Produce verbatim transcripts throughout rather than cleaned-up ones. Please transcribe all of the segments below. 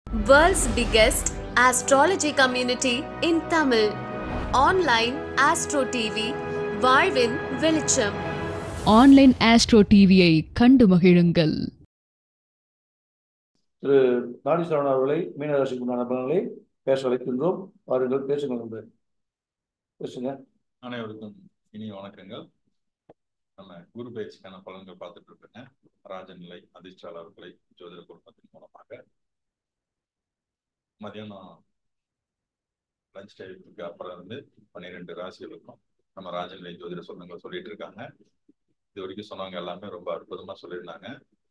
World's biggest astrology community in Tamil. Online Astro T V, வாழ்வின் வெளிச்சம். Online astro டிவியை கண்டு மகிழுங்கள். திரு நாடிசரவணன் அவர்களை மீனராசிக்கு உண்டான பலன்களை பேச வைக்கின்றோம். வாருங்கள், பேசுங்கள் என்று பேசுங்க. அனைவருக்கும் இனிய வணக்கங்கள். நம்ம குரு பயிற்சிக்கான பலன்கள் பார்த்துட்டு இருக்கேங்க. ராஜநிலை அதிர்ஷ்டாளர்களை ஜோதிட குடும்பத்தின் மூலமாக மதியானம் லஞ்ச் டைமுக்கு அப்புறம் இருந்து பன்னிரெண்டு ராசிகளுக்கும் நம்ம ராஜநிலை ஜோதிட சொந்தங்கள் சொல்லிட்டு இருக்காங்க. இது வரைக்கும் சொன்னவங்க எல்லாமே ரொம்ப அற்புதமா சொல்லியிருந்தாங்க.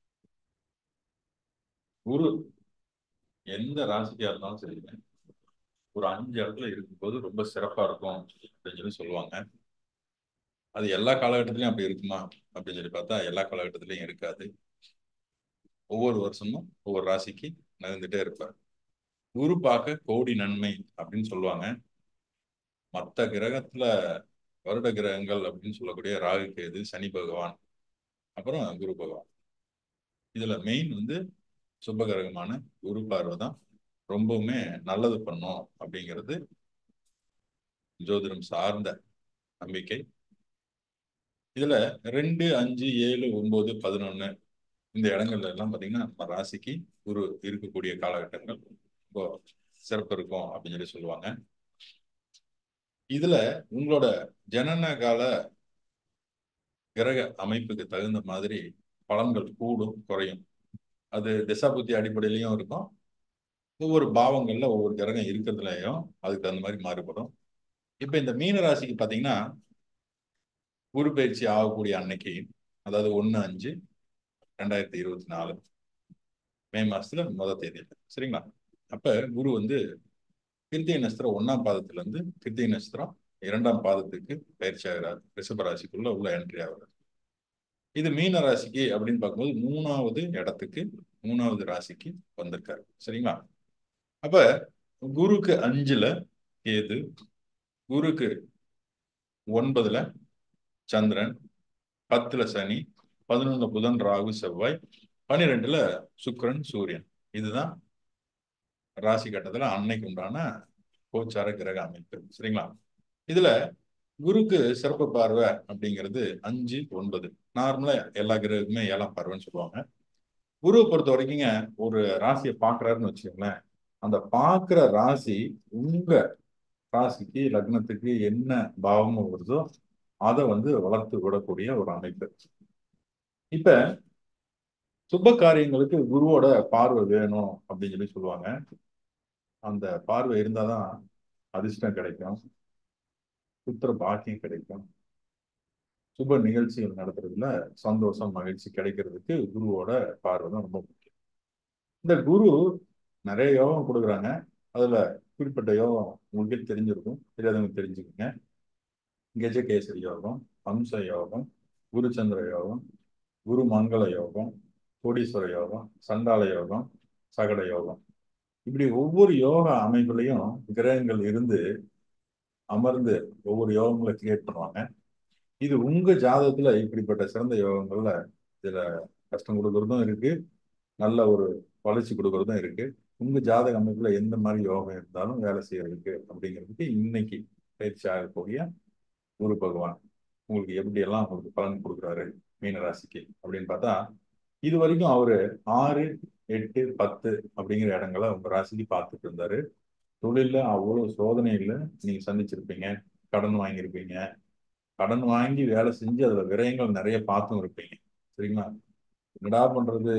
குரு எந்த ராசிக்கா இருந்தாலும் சரிங்க, ஒரு அஞ்சு இடத்துல இருக்கும்போது ரொம்ப சிறப்பா இருக்கும் அப்படின்னு சொல்லி சொல்லுவாங்க. அது எல்லா காலகட்டத்திலையும் அப்படி இருக்குமா அப்படின்னு சொல்லி பார்த்தா எல்லா காலகட்டத்திலையும் இருக்காது. ஒவ்வொரு வருஷமும் ஒவ்வொரு ராசிக்கு நகர்ந்துட்டே இருப்பார். குரு பார்க்க கோடி நன்மை அப்படின்னு சொல்லுவாங்க. மற்ற கிரகத்துல வருட கிரகங்கள் அப்படின்னு சொல்லக்கூடிய ராகு, கேது, சனி பகவான், அப்புறம் குரு பகவான், இதுல மெயின் வந்து சுப கிரகமான குரு பார்வை தான் ரொம்பவுமே நல்லது பண்ணும் அப்படிங்கிறது ஜோதிடம் சார்ந்த நம்பிக்கை. இதுல ரெண்டு, அஞ்சு, ஏழு, ஒன்பது, பதினொன்னு இந்த இடங்கள்ல எல்லாம் பாத்தீங்கன்னா நம்ம ராசிக்கு குரு இருக்கக்கூடிய காலகட்டங்கள் ரொம்ப சிறப்பு இருக்கும் அப்படின்னு சொல்லி சொல்லுவாங்க. இதுல உங்களோட ஜனன கால கிரக அமைப்புக்கு தகுந்த மாதிரி பலன்கள் கூடும் குறையும். அது திசாபுத்தி அடிப்படையிலையும் இருக்கும். ஒவ்வொரு பாவங்கள்ல ஒவ்வொரு கிரகம் இருக்கிறதுலையும் அதுக்கு தகுந்த மாதிரி மாறுபடும். இப்ப இந்த மீன ராசிக்கு பாத்தீங்கன்னா குரு பயிற்சி ஆகக்கூடிய அன்னைக்கு, அதாவது ஒன்னு அஞ்சு ரெண்டாயிரத்தி இருபத்தி நாலு மே மாசத்துல முதல் தேதியில, சரிங்களா? அப்ப குரு வந்து கிருத்திகை நட்சத்திரம் ஒன்னாம் பாதத்துல இருந்து கிருத்திகை நட்சத்திரம் இரண்டாம் பாதத்துக்கு பயிற்சி ஆகிறார். ரிஷப ராசிக்குள்ள உள்ள என்ட்ரி ஆகிறார். இது மீன ராசிக்கு அப்படின்னு பார்க்கும்போது மூணாவது இடத்துக்கு, மூணாவது ராசிக்கு வந்திருக்காரு, சரிங்களா? அப்ப குருக்கு அஞ்சுல கேது, குருக்கு ஒன்பதுல சந்திரன், பத்துல சனி, பதினொன்னு புதன், ராகு, செவ்வாய், பன்னிரெண்டுல சுக்கிரன், சூரியன். இதுதான் ராசி கட்டத்துல அன்னைக்கு உண்டான கோச்சார கிரக அமைப்பு, சரிங்களா? இதுல குருக்கு சிறப்பு பார்வை அப்படிங்கிறது அஞ்சு, ஒன்பது. நார்மலா எல்லா கிரகத்துக்குமே ஏழாம் பார்வைன்னு சொல்லுவாங்க. குருவை பொறுத்த வரைக்குங்க, ஒரு ராசியை பாக்குறாருன்னு வச்சுக்கோங்களேன், அந்த பாக்குற ராசி உங்க ராசிக்கு லக்னத்துக்கு என்ன பாவமும் வருதோ அதை வந்து வளர்த்து விடக்கூடிய ஒரு அமைப்பு. இப்ப சுப காரியங்களுக்கு குருவோட பார்வை வேணும் அப்படின்னு சொல்லி சொல்லுவாங்க. அந்த பார்வை இருந்தாதான் அதிர்ஷ்டம் கிடைக்கும், புத்திர பாக்கியம் கிடைக்கும், சுப நிகழ்ச்சிகள் நடத்துறதுல சந்தோஷம், மகிழ்ச்சி கிடைக்கிறதுக்கு குருவோட பார்வை தான் ரொம்ப முக்கியம். இந்த குரு நிறைய யோகம் கொடுக்குறாங்க. அதுல குறிப்பிட்ட யோகம் உங்களுக்கே தெரிஞ்சிருக்கும், தெரியாதவங்க தெரிஞ்சுக்கோங்க. கஜகேசரி யோகம், அம்ச யோகம், குருச்சந்திர யோகம், குரு மங்கள யோகம், கோடீஸ்வர யோகம், சண்டால யோகம், சகட யோகம். இப்படி ஒவ்வொரு யோக அமைப்புலையும் கிரகங்கள் இருந்து அமர்ந்து ஒவ்வொரு யோகங்களை கிரியேட் பண்ணுவாங்க. இது உங்க ஜாதகத்துல இப்படிப்பட்ட சிறந்த யோகங்கள்ல இதுல கஷ்டம் கொடுக்கறதும் இருக்கு, நல்ல ஒரு வளர்ச்சி கொடுக்கறதும் இருக்கு. உங்க ஜாதக அமைப்புல எந்த மாதிரி யோகம் இருந்தாலும் வேலை செய்யறதுக்கு அப்படிங்கிறதுக்கு இன்னைக்கு பயிற்சி ஆகக்கூடிய குரு பகவான் உங்களுக்கு எப்படி எல்லாம் உங்களுக்கு பலன் கொடுக்குறாரு மீனராசிக்கு அப்படின்னு பார்த்தா, இது வரைக்கும் அவரு ஆறு, எட்டு, பத்து அப்படிங்கிற இடங்களை உங்க ராசிக்கு பார்த்துட்டு இருந்தாரு. தொழில அவ்வளவு சோதனைகளை நீங்க சந்திச்சிருப்பீங்க, கடன் வாங்கியிருப்பீங்க, கடன் வாங்கி வேலை செஞ்சு அதுல விரயங்கள் நிறைய பார்த்தும் இருப்பீங்க, சரிங்களா? என்னடா பண்றது,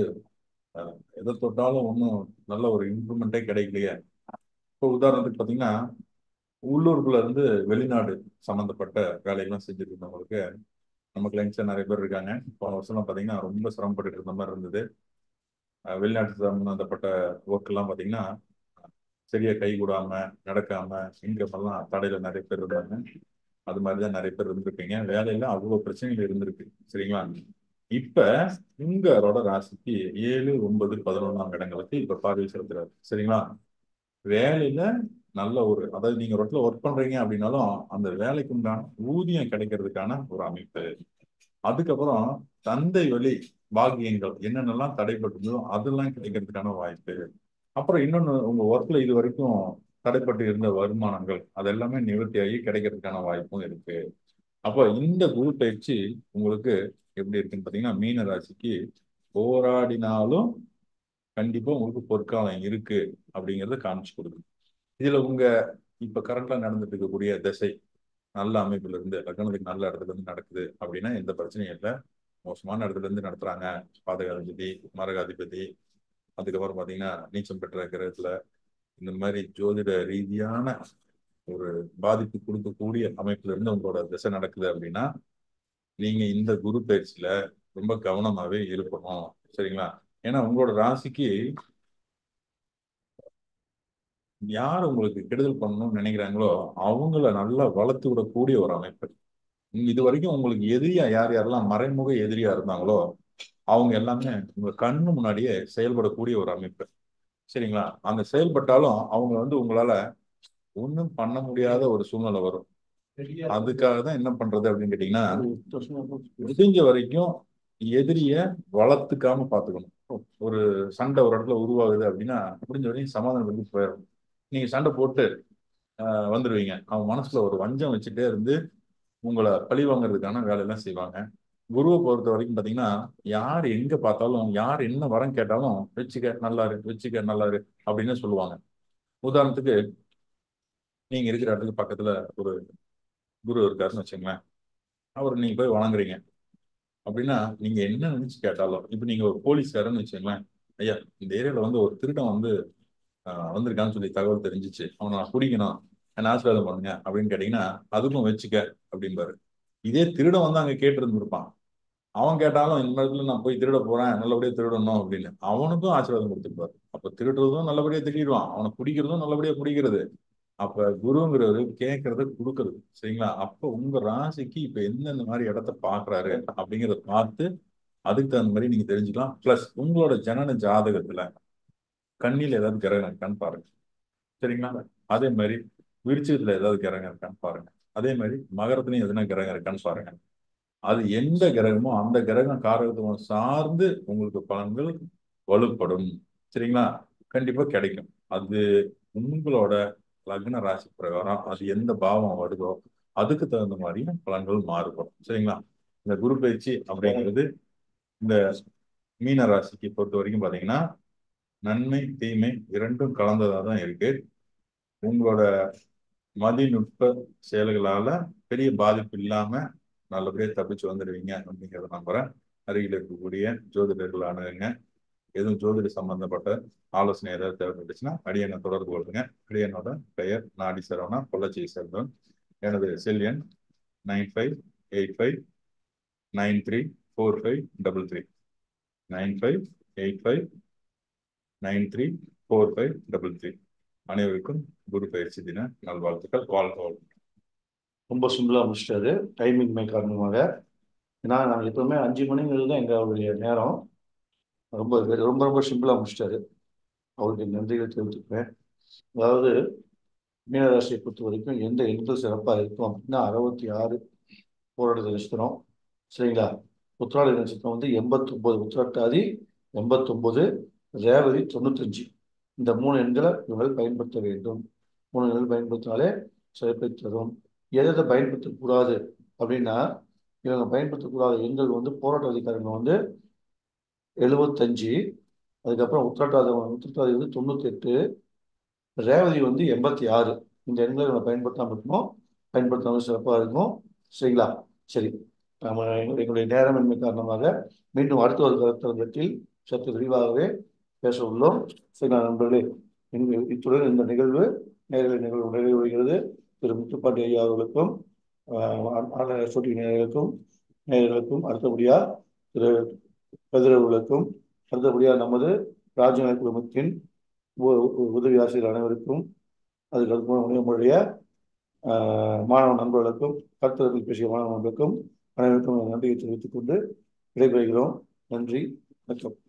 எதை தொட்டாலும் ஒன்றும் நல்ல ஒரு இம்ப்ரூவ்மெண்ட்டே கிடைக்கலையே. இப்போ உதாரணத்துக்கு பார்த்தீங்கன்னா, உள்ளூருக்குள்ள இருந்து வெளிநாடு சம்மந்தப்பட்ட வேலைகள்லாம் செஞ்சுட்டு இருந்தவங்களுக்கு நம்ம கிளைண்ட்ஸ் நிறைய பேர் இருக்காங்க. போன வருஷம்லாம் பார்த்தீங்கன்னா ரொம்ப சிரமப்பட்டு இருந்த மாதிரி இருந்தது. வெளிநாட்டு சம்மந்தப்பட்ட ஒர்க் எல்லாம் பார்த்தீங்கன்னா சரியா கை கூடாம நடக்காம இன்கம் எல்லாம் தடையில நிறைய பேர் இருந்தாங்க. அது மாதிரிதான் நிறைய பேர் இருந்திருப்பீங்க. வேலையில அவ்வளவு பிரச்சனைகள் இருந்திருக்கு, சரிங்களா? இப்ப உங்களோட ராசிக்கு ஏழு, ஒன்பது, பதினொன்னாம் இடங்களுக்கு இப்ப பார்வை செலுத்துறாரு, சரிங்களா? வேலையில நல்ல ஒரு, அதாவது நீங்க ஒரு இடத்துல ஒர்க் பண்றீங்க அப்படின்னாலும் அந்த வேலைக்கு உண்டான ஊதியம் கிடைக்கிறதுக்கான ஒரு அமைப்பு. அதுக்கப்புறம் தந்தை வழி பாக்கியங்கள் என்னென்னலாம் தடைப்பட்டிருந்தோ அதெல்லாம் கிடைக்கிறதுக்கான வாய்ப்பு. அப்புறம் இன்னொன்று, உங்க ஒர்க்ல இது வரைக்கும் தடைப்பட்டு இருந்த வருமானங்கள் அதெல்லாமே நிவர்த்தியாகி கிடைக்கிறதுக்கான வாய்ப்பும் இருக்கு. அப்போ இந்த குரு பயிற்சி உங்களுக்கு எப்படி இருக்குன்னு பார்த்தீங்கன்னா, மீன ராசிக்கு போராடினாலும் கண்டிப்பா உங்களுக்கு பொற்காலம் இருக்கு அப்படிங்கறத காமிச்சு கொடுக்கும். இதுல உங்க இப்ப கரண்ட்ல நடந்துட்டு இருக்கக்கூடிய திசை நல்ல அமைப்புல இருந்து லக்னத்துக்கு நல்ல இடத்துல இருந்து நடக்குது அப்படின்னா எந்த பிரச்சனையும் இல்லை. மோசமான இடத்துல இருந்து நடத்துறாங்க, பாதகாதிபதி மரகாதிபதி, அதுக்கப்புறம் பாத்தீங்கன்னா நீச்சம் பெற்ற கிரகத்துல இந்த மாதிரி ஜோதிட ரீதியான ஒரு பாதிப்பு கொடுக்கக்கூடிய அமைப்புல இருந்து உங்களோட திசை நடக்குது அப்படின்னா நீங்க இந்த குரு பயிற்சியில ரொம்ப கவனமாவே இருக்கணும். சரிங்களா? ஏன்னா உங்களோட ராசிக்கு யார் உங்களுக்கு கெடுதல் பண்ணணும்னு நினைக்கிறாங்களோ அவங்கள நல்லா வளர்த்து விடக்கூடிய ஒரு அமைப்பு. இது வரைக்கும் உங்களுக்கு எதிரியா யார் யாரெல்லாம் மறைமுக எதிரியா இருந்தாங்களோ அவங்க எல்லாமே உங்க கண்ணு முன்னாடியே செயல்படக்கூடிய ஒரு அமைப்பு. சரிங்களா? அந்த செயல்பட்டாலும் அவங்க வந்து உங்களால ஒன்றும் பண்ண முடியாத ஒரு சூழ்நிலை வரும். அதுக்காக தான் என்ன பண்றது அப்படின்னு கேட்டீங்கன்னா, முடிஞ்ச வரைக்கும் எதிரிய வளர்த்துக்காம பாத்துக்கணும். ஒரு சண்டை ஒரு இடத்துல உருவாகுது அப்படின்னா முடிஞ்ச வரைக்கும் சமாதானம் பண்ணி போயிடணும். நீங்க சண்டை போட்டு ஆஹ் வந்துடுவீங்க. அவங்க மனசுல ஒரு வஞ்சம் வச்சுட்டே இருந்து உங்களை பழி வாங்குறதுக்கான வேலையெல்லாம் செய்வாங்க. குருவை பொறுத்த வரைக்கும் பாத்தீங்கன்னா, யார் எங்க பார்த்தாலும் யார் என்ன வரம் கேட்டாலும் வச்சுக்க நல்லாரு வச்சுக்க நல்லாரு அப்படின்னு சொல்லுவாங்க. உதாரணத்துக்கு நீங்க இருக்கிற இடத்துக்கு பக்கத்துல ஒரு குரு இருக்காருன்னு வச்சுங்களேன். அவர் நீங்க போய் வணங்குறீங்க அப்படின்னா நீங்க என்ன நினைச்சு கேட்டாலும், இப்ப நீங்க ஒரு போலீஸ்காரன்னு வச்சுங்களேன், ஐயா இந்த ஏரியால வந்து ஒரு திருடன் வந்து ஆஹ் வந்திருக்கான்னு சொல்லி தகவல் தெரிஞ்சிச்சு, அவனை நான் பிடிக்கணும், என்ன ஆசீர்வாதம் பண்ணுங்க அப்படின்னு கேட்டீங்கன்னா அதுக்கும் வச்சுக்க அப்படிம்பாரு. இதே திருடன் வந்து அங்க கேட்டு இருந்திருப்பான். அவன் கேட்டாலும் இந்த இடத்துல நான் போய் திருட போறேன் நல்லபடியா திருடணும் அப்படின்னு அவனுக்கும் ஆசீர்வாதம் கொடுத்துருப்பாரு. அப்ப திருடுறதும் நல்லபடியா திருடிடுவான், அவனை பிடிக்கிறதும் நல்லபடியா பிடிக்கிறது. அப்ப குருங்கிறவர் கேட்கறத கொடுக்கறது. சரிங்களா? அப்ப உங்க ராசிக்கு இப்ப எந்தெந்த மாதிரி இடத்த பாக்குறாரு அப்படிங்கிறத பார்த்து அதுக்கு தகுந்த மாதிரி நீங்க தெரிஞ்சுக்கலாம். பிளஸ் உங்களோட ஜனன ஜாதகத்துல கண்ணில ஏதாவது கிரகம் இருக்கான்னு பாருங்க. சரிங்களா? அதே மாதிரி விருச்சிகத்துல ஏதாவது கிரகம் இருக்கான்னு பாருங்க. அதே மாதிரி மகரத்துலயும் எதுனா கிரகம் இருக்கான்னு பாருங்க. அது எந்த கிரகமோ அந்த கிரகம் காரகத்துவம் சார்ந்து உங்களுக்கு பலன்கள் வலுப்படும். சரிங்களா? கண்டிப்பா கிடைக்கும். அது உங்களோட லக்ன ராசி பிரகாரம் அது எந்த பாவம் வருதோ அதுக்கு தகுந்த மாதிரியும் பலன்கள் மாறுபடும். சரிங்களா? இந்த குரு பயிற்சி அப்படிங்கிறது இந்த மீன ராசிக்கு பொறுத்த வரைக்கும் பாத்தீங்கன்னா நன்மை தீமை இரண்டும் கலந்ததா தான் இருக்கு. உங்களோட மதிநுட்ப செயல்களால பெரிய பாதிப்பு இல்லாம நல்லபடியா தப்பிச்சு வந்துடுவீங்க அப்படிங்கிறத நம்புறேன். அருகில் இருக்கக்கூடிய ஜோதிடர்கள் அணுகுங்க. எதுவும் ஜோதிட சம்பந்தப்பட்ட ஆலோசனை ஏதாவது தேவைப்பட்டுச்சுன்னா அடியனை தொடர்பு கொள்ளுங்க. அடியனோட பெயர் நாடி சரவணா, பொள்ளாச்சி செல்வன். எனது செல் எண் nine five eight five nine three four five double three nine five eight five nine three four five double three. அனைவருக்கும் குரு பயிற்சி தின நல்வாழ்த்துக்கள். வாழ்க்கை ரொம்ப சிம்பிளாக முடிச்சிட்டாரு டைமிங் மே காரணமாக. ஏன்னா நாங்கள் எப்பவுமே அஞ்சு மணிங்கிறது தான் எங்களுடைய நேரம். ரொம்ப ரொம்ப ரொம்ப சிம்பிளாக முடிச்சிட்டாரு. அவருக்கு நன்றிகள் தெரிவித்துக்கிறேன். அதாவது மீனராசியை பொறுத்த வரைக்கும் எந்த எண்கள் சிறப்பாக இருக்கும் அப்படின்னா அறுபத்தி ஆறு போராட்ட நட்சத்திரம். சரிங்களா? உத்திராடி நட்சத்திரம் வந்து எண்பத்தொம்போது, உத்திரட்டாதி எண்பத்தொம்போது, ரேவதி தொண்ணூத்தஞ்சு. இந்த மூணு எண்களை இவர்கள் பயன்படுத்த வேண்டும். மூணு எண்கள் பயன்படுத்தினாலே சிறப்பை தரும். எதை பயன்படுத்தக்கூடாது அப்படின்னா இவங்க பயன்படுத்தக்கூடாத எண்கள் வந்து போராட்ட அதிகாரங்கள் வந்து எழுபத்தஞ்சு, அதுக்கப்புறம் உத்திரட்டாதி உத்திரட்டாதி வந்து தொண்ணூத்தி எட்டு, ரேவதி வந்து எண்பத்தி ஆறு. இந்த எண்களை நம்ம பயன்படுத்தாமல் இருக்கணும். பயன்படுத்தாமல் சிறப்பாக இருக்கும். சரிங்களா? சரி, நம்ம எங்களுடைய நேரமின்மை காரணமாக மீண்டும் அடுத்த ஒரு கருத்தரங்கத்தில் சற்று விரிவாகவே பேச உள்ளோம். சரிங்களா நண்பர்களே? எங்கள் இத்துடன் இந்த நிகழ்வு நேரலை நிகழ்வு நிறைவேறுகிறது. திரு முத்துப்பாண்டி ஐயா அவர்களுக்கும் ஆன்லைன் நேயர்களுக்கும் நேயர்களுக்கும் அடுத்தபடியாக திரு கதிரவர்களுக்கும் அடுத்தபடியாக நமது ராஜநாய குழுமத்தின் உதவி ஆசிரியர் அனைவருக்கும் அதுக்கு நம்முடைய மாணவ நண்பர்களுக்கும் கருத்தரங்கில் பேசிய மாணவ நண்பர்களுக்கும் அனைவருக்கும் நன்றியை தெரிவித்துக் கொண்டு விடைபெறுகிறோம். நன்றி, வணக்கம்.